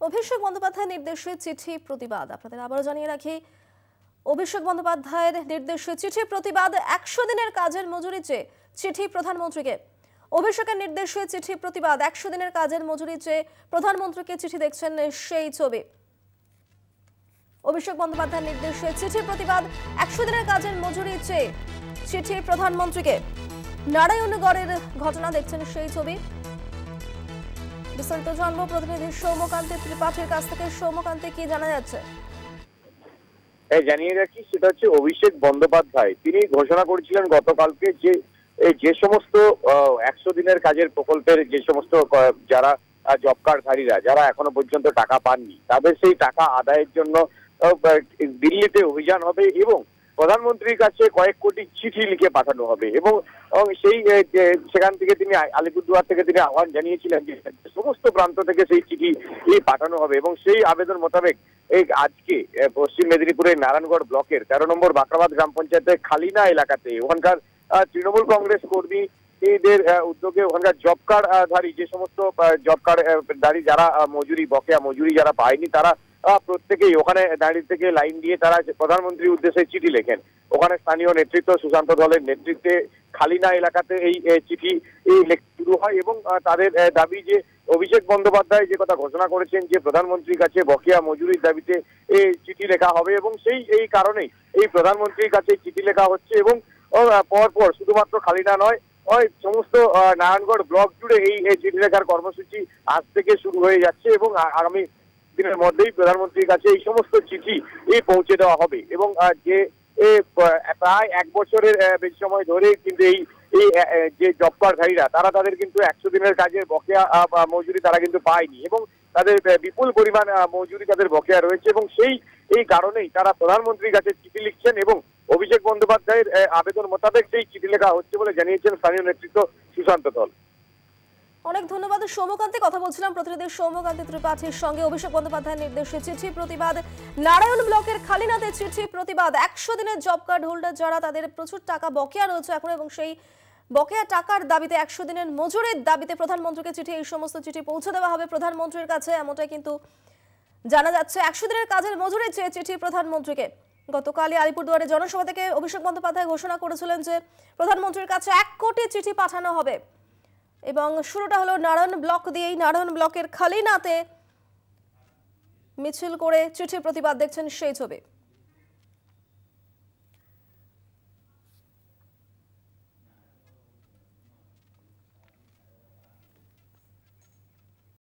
অভিষেক বন্দ্যোপাধ্যায়ের নির্দেশে চিঠি প্রতিবাদ। আপনাদের আবারও জানিয়ে রাখি, অভিষেক বন্দ্যোপাধ্যায়ের নির্দেশে চিঠি প্রতিবাদ। 100 দিনের কাজের মজুরি চেয়ে চিঠি প্রধানমন্ত্রীকে। অভিষেকের নির্দেশে চিঠি প্রতিবাদ। 100 দিনের কাজের মজুরি চেয়ে প্রধানমন্ত্রীকে চিঠি, দেখছেন সেই ছবি। অভিষেক বন্দ্যোপাধ্যায়ের নির্দেশে চিঠি প্রতিবাদ। 100 দিনের কাজের মজুরি চেয়ে চিঠি প্রধানমন্ত্রীকে। নারায়ণগড়ের ঘটনা, দেখছেন সেই ছবি। বিস্তারিত জানবো প্রতিনিধি সৌম্যকান্তি ত্রিপাঠীর কাছ থেকে। সৌম্যকান্তি, কি জানা যাচ্ছে? জানিয়ে রাখি, সেটা হচ্ছে অভিষেক বন্দ্যোপাধ্যায় তিনি ঘোষণা করেছিলেন গতকালকে যে সমস্ত 100 দিনের কাজের প্রকল্পের যে সমস্ত যারা জব কার্ডধারীরা যারা এখনো পর্যন্ত টাকা পাননি, তাদের সেই টাকা আদায়ের জন্য দিল্লিতে অভিযান হবে এবং প্রধানমন্ত্রীর কাছে কয়েক কোটি চিঠি লিখে পাঠানো হবে। এবং সেই সেখান থেকে তিনি আলিপুরদুয়ার থেকে তিনি আহ্বান জানিয়েছিলেন যে সমস্ত প্রান্ত থেকে সেই চিঠি পাঠানো হবে। এবং সেই আবেদন মোতাবেক আজকে পশ্চিম মেদিনীপুরের নারায়ণগড় ব্লকের 13 নম্বর বাকরাবাদ গ্রাম পঞ্চায়েতের খালিনা এলাকাতে ওখানকার তৃণমূল কংগ্রেস কর্মীদের উদ্যোগে ওখানকার জব কার্ডধারী যে সমস্ত জব কার্ডধারী যারা বকেয়া মজুরি যারা পায়নি, তারা প্রত্যেকেই ওখানে দাঁড়িয়ে থেকে লাইন দিয়ে তারা প্রধানমন্ত্রীর উদ্দেশ্যে চিঠি লেখেন। ওখানে স্থানীয় নেতৃত্ব সুশান্ত দলের নেতৃত্বে খালিনা এলাকাতে এই চিঠি লেখা শুরু হয় এবং তাদের দাবি যে অভিষেক বন্দ্যোপাধ্যায় যে কথা ঘোষণা করেছেন যে প্রধানমন্ত্রীর কাছে বকেয়া মজুরির দাবিতে চিঠি লেখা হবে এবং এই কারণেই এই প্রধানমন্ত্রীর কাছে চিঠি লেখা হচ্ছে। এবং পরপর শুধুমাত্র খালিনা নয়, সমস্ত নারায়ণগড় ব্লক জুড়ে এই চিঠি লেখার কর্মসূচি আজ থেকে শুরু হয়ে যাচ্ছে এবং আগামী দিনের মধ্যেই প্রধানমন্ত্রীর কাছে এই সমস্ত চিঠি পৌঁছে দেওয়া হবে। এবং যে প্রায় 1 বছরের বেশি সময় ধরে কিন্তু এই যে জব কার্ডধারীরা তাদের কিন্তু 100 দিনের কাজের বকেয়া মজুরি তারা কিন্তু পায়নি এবং তাদের বিপুল পরিমাণ মজুরি তাদের বকেয়া রয়েছে এবং এই কারণেই তারা প্রধানমন্ত্রীর কাছে চিঠি লিখছেন এবং অভিষেক বন্দ্যোপাধ্যায়ের আবেদন মোতাবেক সেই চিঠি লেখা হচ্ছে বলে জানিয়েছেন স্থানীয় নেতৃত্ব সুশান্ত দল। অনেক ধন্যবাদ সৌম্যকান্তি। কথা বলছিলাম প্রতিনিধি সৌম্যকান্তি ত্রিপাঠীর সঙ্গে। অভিষেক বন্দ্যোপাধ্যায়ের নির্দেশে চিঠি প্রতিবাদ। নারায়ণ ব্লকের খালিনাতে চিঠি প্রতিবাদ। 100 দিনের জব কার্ড হোল্ডার যারা, তাদের প্রচুর টাকা বকেয়া রয়েছে এখন এবং সেই বকেয়া টাকার দাবিতে 100 দিনের মজুরির দাবিতে প্রধানমন্ত্রীকে চিঠি, এই সমস্ত চিঠি পৌঁছে দেওয়া হবে প্রধানমন্ত্রীর কাছে, এমনটাই কিন্তু জানা যাচ্ছে। 100 দিনের কাজের মজুরি চেয়ে চিঠি প্রধানমন্ত্রীকে। গতকালই আলিপুরদুয়ারে জনসভা থেকে অভিষেক বন্দ্যোপাধ্যায় ঘোষণা করেছিলেন যে প্রধানমন্ত্রীর কাছে 1 কোটি চিঠি পাঠানো হবে এবং শুরুটা হলো নারায়ণ ব্লক দিয়েই। নারায়ণ ব্লকের খালিনাতে মিছিল করে চিঠি প্রতিবাদ, দেখছেন সেই ছবি।